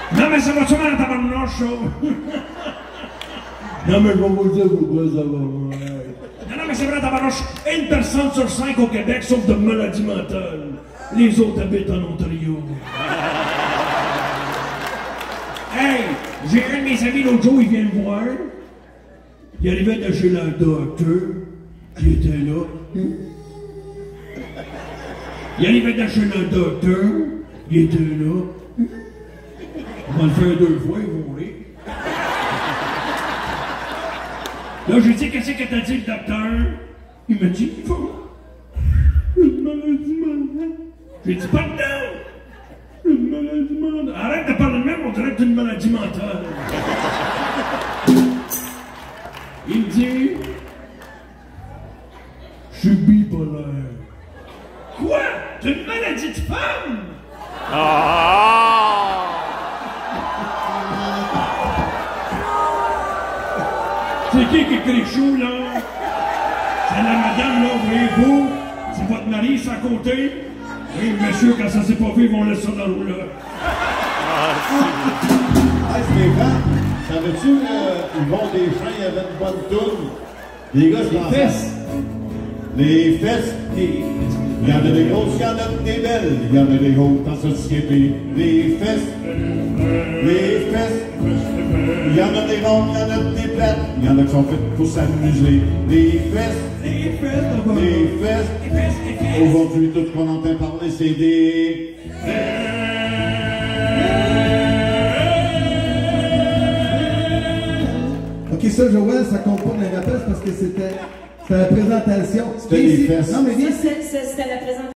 Non, mais ça va sûrement dans ta tabarnouche, ça. Non, mais je vais vous dire pourquoi ça va mal. Non, mais c'est vrai, tabarnouche. Une personne sur 5 au Québec souffre de maladie mentale. Les autres habitent en Ontario. Hey, j'ai un de mes amis l'autre jour, il vient me voir. Il arrivait de chez le docteur. Il était là. Il arrivait de chez le docteur. Il était là. On va le faire 2 fois, ils vont rire. Là, j'ai dit, qu'est-ce que t'as dit, le docteur? Il m'a dit, il faut une maladie mentale. J'ai dit, pas dedans! Une maladie mentale. Arrête de parler de même, on dirait que t'as une maladie mentale. Il me dit, je suis bipolaire. Quoi? T'as une maladie de femme? C'est qui écrit chou, là? C'est la madame, là, voyez-vous? C'est votre mari, c'est à côté? Oui, monsieur, quand ça s'est pas fait, ils vont laisser ça dans l'eau, là. Hey, Stéphane, savais-tu Yvon Deschamps, il y avait une bonne toune? Les gars, je pense. Les fesses. Il y en a des grosses, il y en a des belles, il y en a des hautes en société. Les fesses. Les fesses. Il y en a des rondes, il y en a des plates, il y en a qui sont faites pour s'amuser. Les fesses. Les fesses. Les fesses. Aujourd'hui, tout ce qu'on entend parler, c'est des... Ok, ça, Joël, ça compte pas dans les rappels parce que c'était la présentation. C'était les fesses. Non, mais viens. C'était la présentation.